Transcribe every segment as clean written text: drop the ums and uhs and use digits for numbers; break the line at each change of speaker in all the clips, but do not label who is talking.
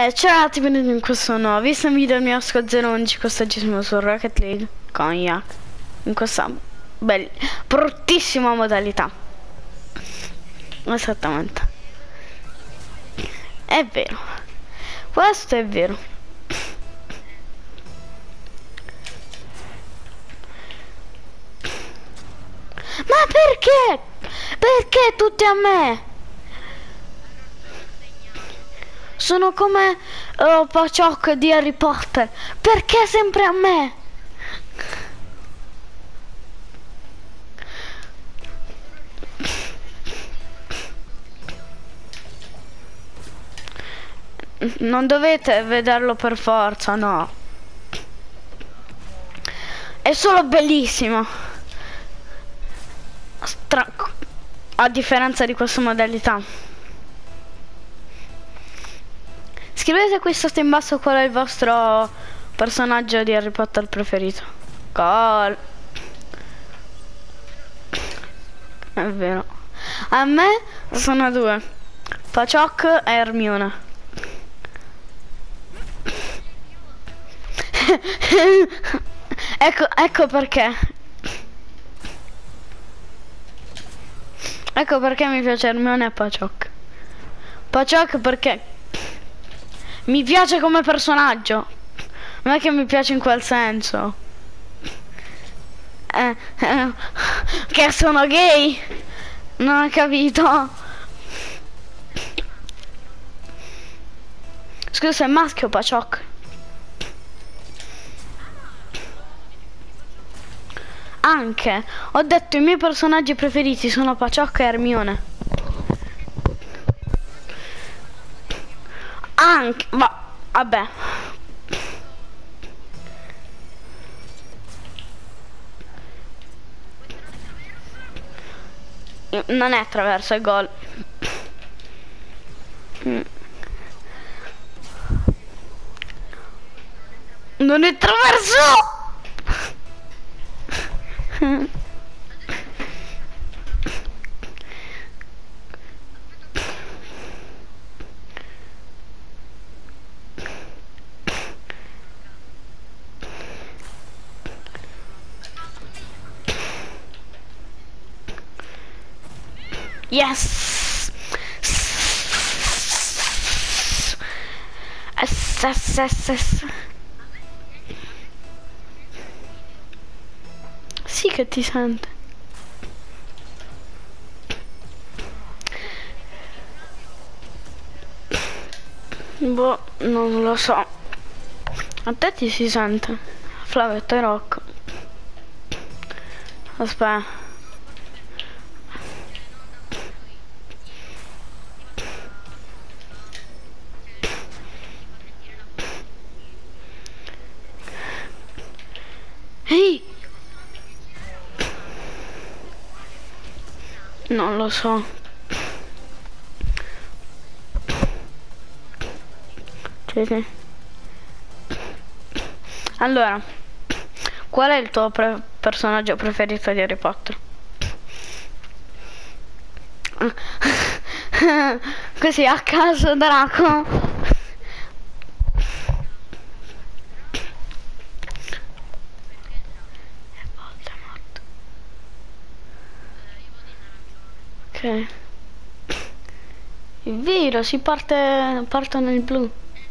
Ciao, ti benvenuti in questo nuovo video del mio Asco 011. Quest'oggi siamo su Rocket League con Yak in questa bruttissima modalità. Esattamente. È vero. Questo è vero. Ma perché? Perché tutti a me? Sono come Pachok di Harry Potter. Perché sempre a me? Non dovete vederlo per forza, no. È solo bellissimo. A differenza di questa modalità. Scrivete qui sotto in basso qual è il vostro personaggio di Harry Potter preferito. È vero. A me sono due, Pachok e Hermione. ecco perché. Ecco perché mi piace Hermione e Pachok. Pachok perché mi piace come personaggio, non è che mi piace in quel senso. Che sono gay? Non ho capito. Scusa, è maschio Pachok? Anche. Ho detto i miei personaggi preferiti sono Pachok e Hermione. Anche, ma vabbè. Non è attraverso, è gol. Non è attraverso. Yes. Sì che ti sente. Boh, non lo so. A te ti si sente? Flavetto e Rocco. Aspetta. Ehi! Non lo so. Cioè, allora, qual è il tuo personaggio preferito di Harry Potter? Così a caso, Draco. Ok. È vero, si parte nel blu.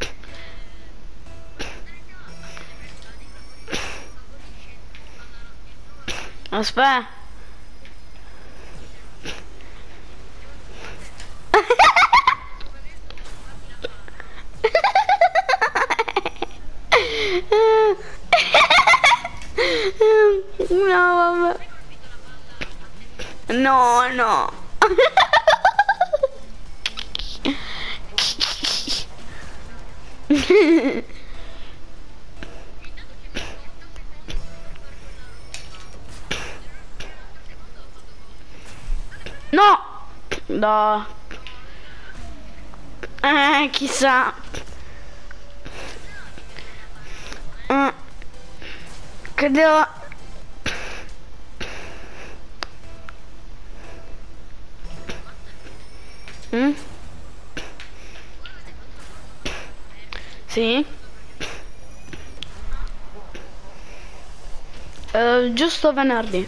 Aspetta. No, vabbè. No. No. Chissà. Che devo... Sì. Giusto venerdì.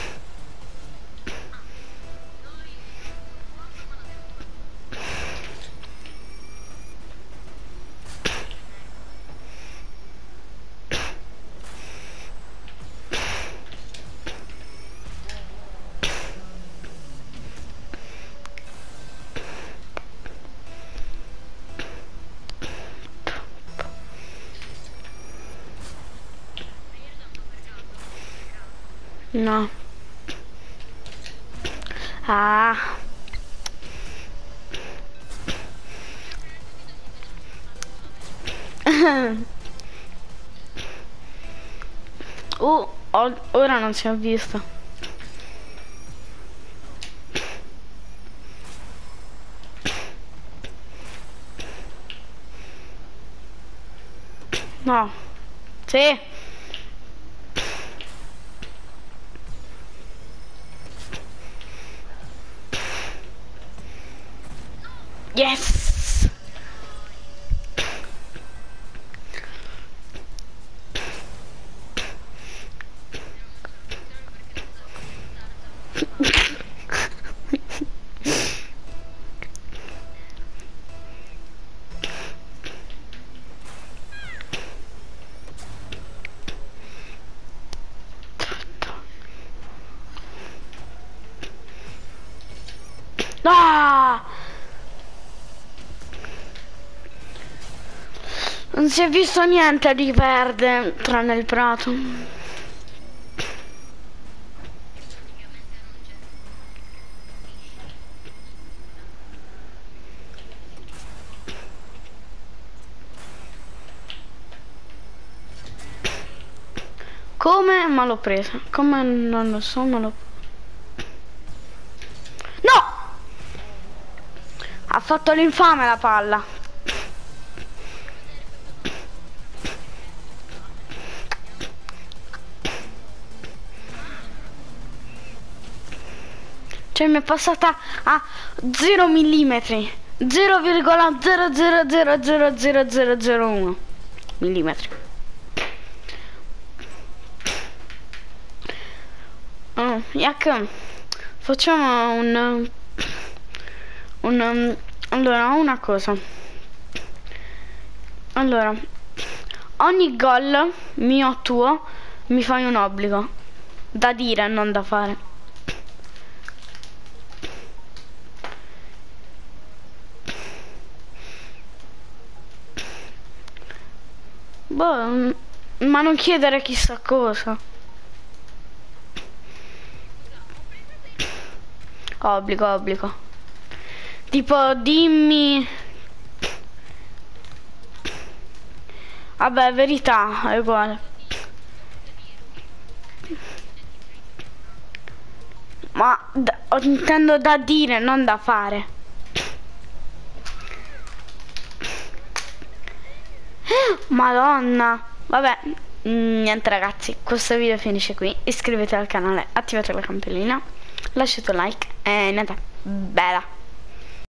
No. Ah. Ora non si è visto. No. Sì. Yes. Ah! Non si è visto niente di verde tranne il prato. Come? Ma l'ho presa. Come? Non lo so, ma l'ho... No! Ha fatto l'infame la palla. Cioè mi è passata a 0 millimetri. 0,00000001 millimetri. Oh, yak, facciamo allora una cosa. Allora, ogni gol mio o tuo mi fai un obbligo da dire, non da fare. Boh, ma non chiedere chissà cosa. Obbligo. Tipo, dimmi... Vabbè, verità, è uguale. Ma intendo da dire, non da fare. Madonna. Vabbè, niente ragazzi, questo video finisce qui. Iscrivetevi al canale, attivate la campanellina, lasciate un like e niente, bella.